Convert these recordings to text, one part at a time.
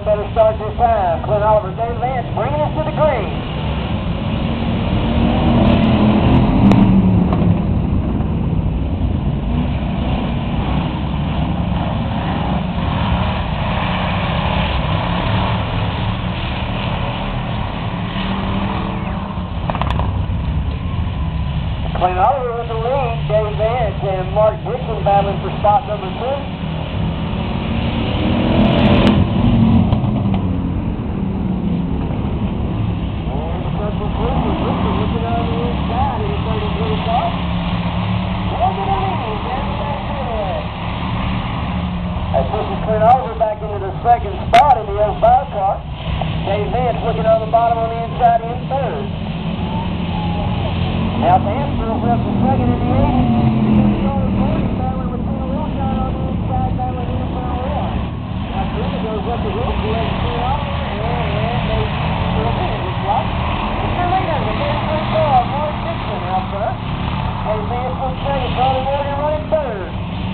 better start this time. Clint Oliver, Dave Vance bringing us to the green. Clint Oliver with the lead, Dave Vance and Mark Dixon battling for spot number 2. That pushes Clint Oliver back into the second spot in the F5 car. Dave Vance looking on the bottom on the inside in third. Now Vance moves up to second in the 80. Battling with Tina Wilshire on the inside, battling in the 1. Now Tina goes up the roof, collects Clint Oliver, and they still win, it looks like. It's your leader, the very first car, Mark Dixon out front. Dave Vance from second, Charlie Morgan running third.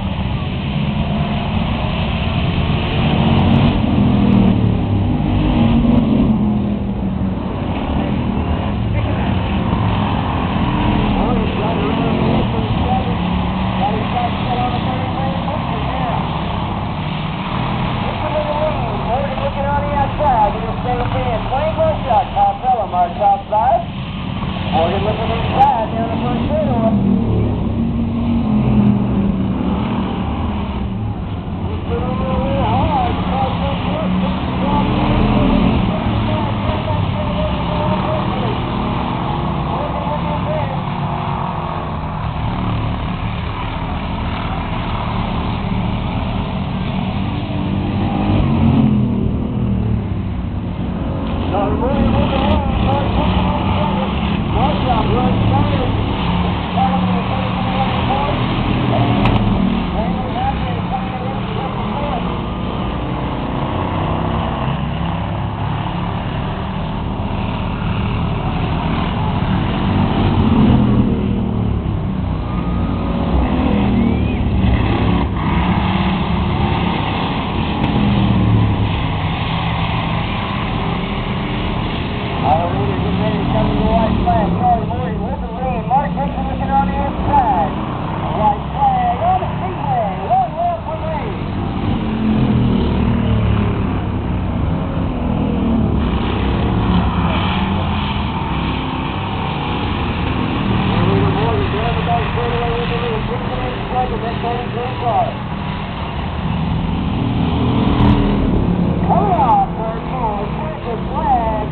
Our top side. Morgan looking inside down the front straightaway. He's put over a little hard.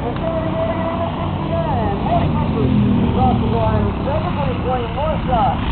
North side.